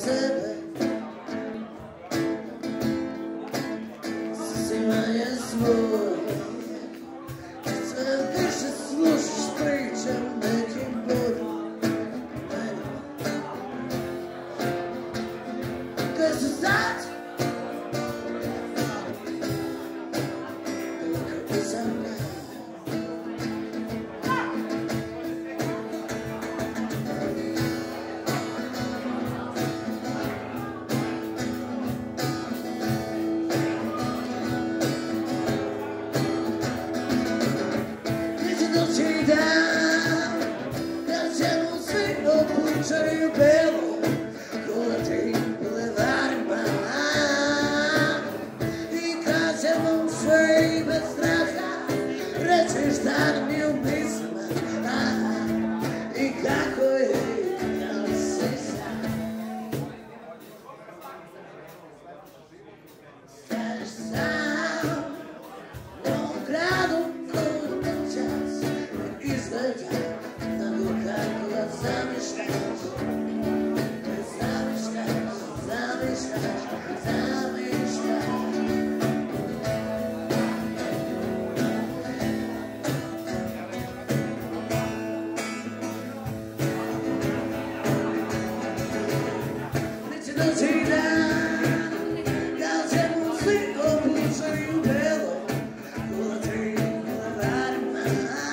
sebe. Svima je svoj, sve više slušaš priče o nekim boljim. Kad su sad, kako sam ne. Doći dan, kad ćemo svi obučaju belo, kolati bulevarima. I kad ćemo sve i bez straha reći šta nam je u mislima. I kako je, kako si sad. Staješ sam u ovom gradu koji noćas izgleda tako kako ga zamišljaš. Zamišljaš, zamišljaš, zamišljaš. Neće doći dan kad ćemo svi obučaju belo, kolati bulevarima.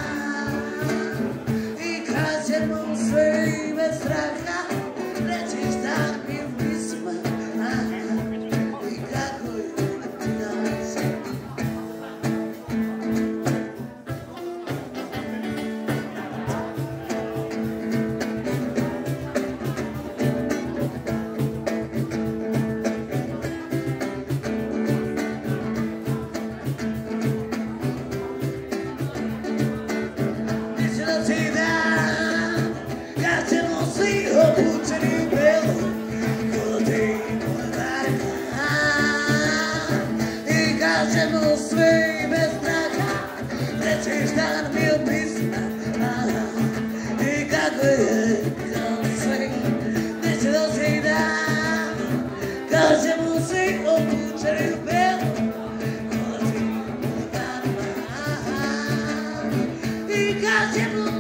I kad ćemo sve i bez straha reći šta nam je u mislima. I kako je ti danas. Neće doći dan kad ćemo svi obučeni u belo, kolati bulevarima. I kad ćemo sve i bez straha reći šta nam je u mislima. I kako je, kako sve. Neće doći dan kad ćemo svi obučeni u belo, kolati bulevarima. I kad ćemo